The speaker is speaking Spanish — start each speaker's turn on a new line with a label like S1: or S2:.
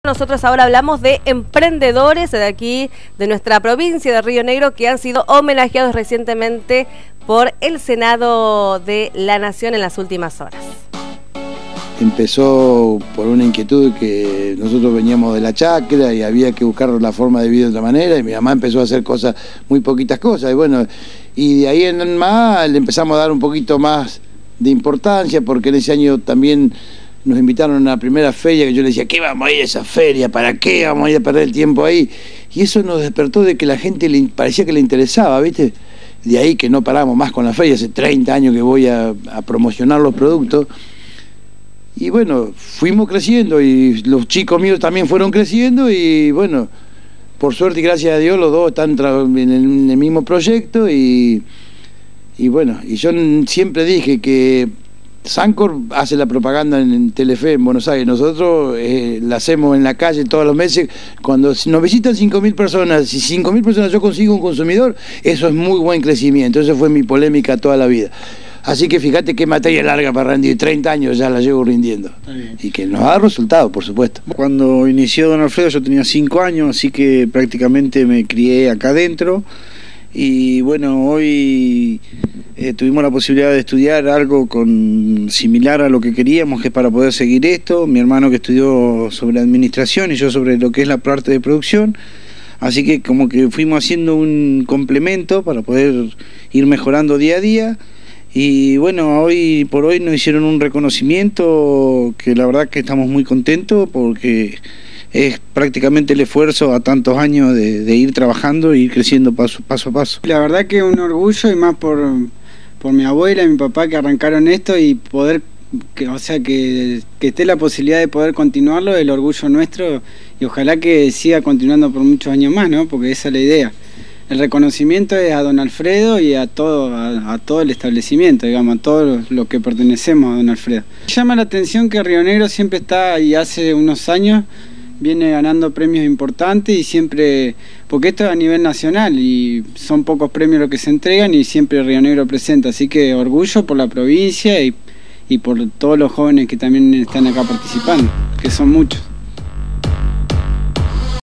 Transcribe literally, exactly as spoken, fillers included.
S1: Nosotros ahora hablamos de emprendedores de aquí, de nuestra provincia de Río Negro, que han sido homenajeados recientemente por el Senado de la Nación en las últimas horas.
S2: Empezó por una inquietud que nosotros veníamos de la chacra y había que buscar la forma de vivir de otra manera, y mi mamá empezó a hacer cosas, muy poquitas cosas, y bueno, y de ahí en más le empezamos a dar un poquito más de importancia, porque en ese año también nos invitaron a una primera feria que yo le decía, ¿qué vamos a ir a esa feria? ¿Para qué vamos a ir a perder el tiempo ahí? Y eso nos despertó de que la gente le parecía que le interesaba, ¿viste? De ahí que no paramos más con la feria, hace treinta años que voy a, a promocionar los productos. Y bueno, fuimos creciendo y los chicos míos también fueron creciendo y bueno, por suerte y gracias a Dios los dos están en el, en el mismo proyecto y, y bueno, y yo siempre dije que Sancor hace la propaganda en Telefe en Buenos Aires, nosotros eh, la hacemos en la calle todos los meses, cuando nos visitan cinco mil personas, si cinco mil personas yo consigo un consumidor, eso es muy buen crecimiento, esa fue mi polémica toda la vida. Así que fíjate qué materia larga para rendir, treinta años ya la llevo rindiendo. Y que nos da resultado, por supuesto.
S3: Cuando inició Don Alfredo yo tenía cinco años, así que prácticamente me crié acá adentro. Y bueno, hoy eh, tuvimos la posibilidad de estudiar algo con similar a lo que queríamos, que es para poder seguir esto. Mi hermano que estudió sobre administración y yo sobre lo que es la parte de producción. Así que como que fuimos haciendo un complemento para poder ir mejorando día a día. Y bueno, hoy por hoy nos hicieron un reconocimiento que la verdad que estamos muy contentos porque es prácticamente el esfuerzo a tantos años de, de ir trabajando e ir creciendo paso, paso a paso.
S4: La verdad que es un orgullo y más por, por mi abuela y mi papá que arrancaron esto y poder, que, o sea, que, que esté la posibilidad de poder continuarlo, el orgullo nuestro y ojalá que siga continuando por muchos años más, ¿no? Porque esa es la idea. El reconocimiento es a Don Alfredo y a todo, a, a todo el establecimiento, digamos, a todos los que pertenecemos a Don Alfredo. Llama la atención que Río Negro siempre está, y hace unos años, viene ganando premios importantes y siempre, porque esto es a nivel nacional y son pocos premios los que se entregan y siempre Río Negro presenta, así que orgullo por la provincia y, y por todos los jóvenes que también están acá participando, que son muchos.